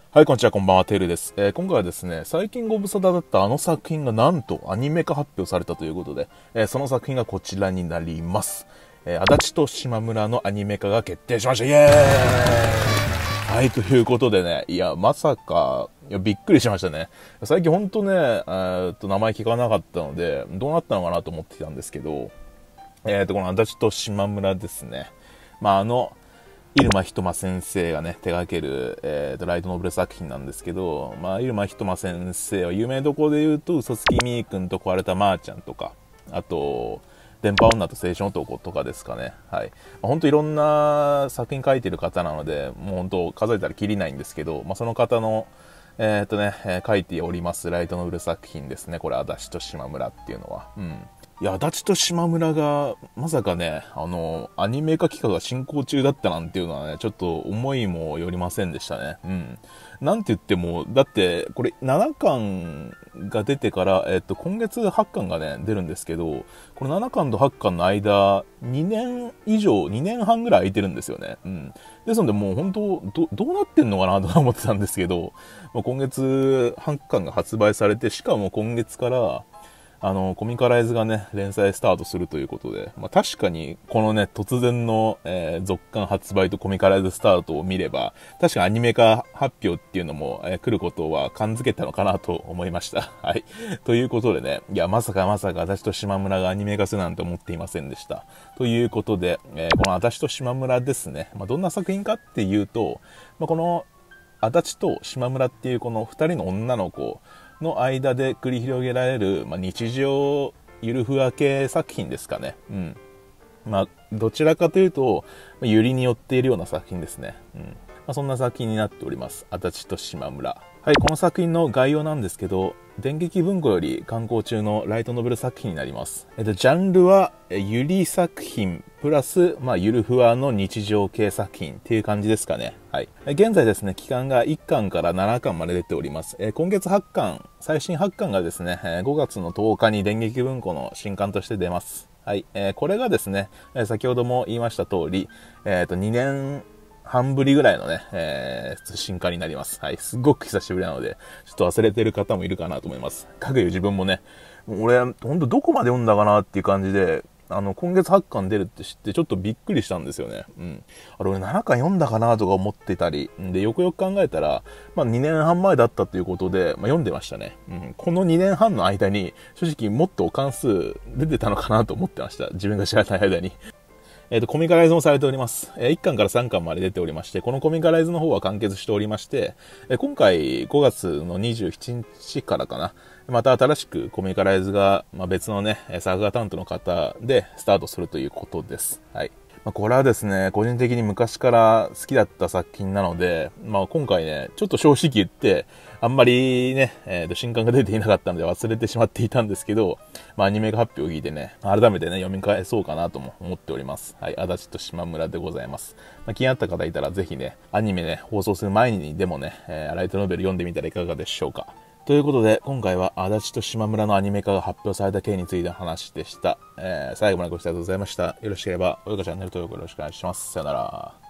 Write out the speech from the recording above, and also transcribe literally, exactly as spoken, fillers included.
はい、こんにちは、こんばんは、テールです。えー今回はですね、最近ご無沙汰だったあの作品がなんとアニメ化発表されたということで、えーその作品がこちらになります。えー足立と島村のアニメ化が決定しました。イエーイはい、ということでね、いや、まさか、いや、びっくりしましたね。最近ほんとね、えーっと、名前聞かなかったので、どうなったのかなと思ってたんですけど、えーっと、この足立と島村ですね。まあ、あの、入間ひとま先生がね、手掛ける、えーと、ライトノベル作品なんですけど、まあ、入間ひとま先生は有名どころで言うと、嘘つきみーくんと壊れたまーちゃんとか、あと、電波女と青春男とかですかね。はい。まあ、本当いろんな作品書いてる方なので、もう本当数えたらきりないんですけど、まあ、その方の、えーとね、えー書いておりますライトノベル作品ですね。これ、足立と島村っていうのは。うん。いや、足立と島村が、まさかね、あの、アニメ化企画が進行中だったなんていうのはね、ちょっと思いもよりませんでしたね。うん。なんて言っても、だって、これななかんが出てから、えっと、今月はちかんがね、出るんですけど、このななかんとはちかんの間、にねん以上、にねんはんぐらい空いてるんですよね。うん。ですので、もう本当、ど、どうなってんのかなと思ってたんですけど、もう今月はちかんが発売されて、しかも今月から、あの、コミカライズがね、連載スタートするということで、まあ、確かに、このね、突然の、えー続刊発売とコミカライズスタートを見れば、確かにアニメ化発表っていうのも、えー来ることは感づけたのかなと思いました。はい。ということでね、いや、まさかまさか私と島村がアニメ化するなんて思っていませんでした。ということで、えーこの私と島村ですね、まあ、どんな作品かっていうと、まあ、この、足立と島村っていうこの二人の女の子の間で繰り広げられる、まあ、日常ゆるふわ系作品ですかね。うん。まあ、どちらかというと、ゆりに寄っているような作品ですね。うん。まあ、そんな作品になっております。足立と島村。はい、この作品の概要なんですけど、電撃文庫より刊行中のライトノベル作品になります。えっと、ジャンルは、えゆり作品、プラス、まあ、ゆるふわの日常系作品っていう感じですかね。はい。え現在ですね、期間がいっかんからななかんまで出ております。え今月はちかん、最新はちかんがですね、えごがつのとおかに電撃文庫の新刊として出ます。はい。えーこれがですね、えー先ほども言いました通り、えっと、にねんはんぶりぐらいのね、えー、新刊になります。はい。すっごく久しぶりなので、ちょっと忘れてる方もいるかなと思います。かくいう自分もね、俺、ほんとどこまで読んだかなっていう感じで、あの、今月はちかん出るって知ってちょっとびっくりしたんですよね。うん。あれ、俺ななかん読んだかなとか思ってたり、で、よくよく考えたら、まあにねんはんまえだったということで、まあ読んでましたね。うん。このにねんはんの間に、正直もっと関数出てたのかなと思ってました。自分が知らない間に。えっ、と、コミカライズもされております。えーいっかんからさんかんまで出ておりまして、このコミカライズの方は完結しておりまして、えー今回ごがつのにじゅうしちにちからかな、また新しくコミカライズが、まあ、別のね、えー作画担当の方でスタートするということです。はい。まあ、これはですね、個人的に昔から好きだった作品なので、まあ、今回ね、ちょっと正直言って、あんまりね、えーと、新刊が出ていなかったので忘れてしまっていたんですけど、まあ、アニメ化発表を聞いてね、改めてね、読み返そうかなとも思っております。はい、足立と島村でございます。まあ、気になった方いたらぜひね、アニメね、放送する前にでもね、えーライトノベル読んでみたらいかがでしょうか。ということで、今回は足立と島村のアニメ化が発表された件についての話でした。えー最後までご視聴ありがとうございました。よろしければ、およかチャンネル登録よろしくお願いします。さよなら。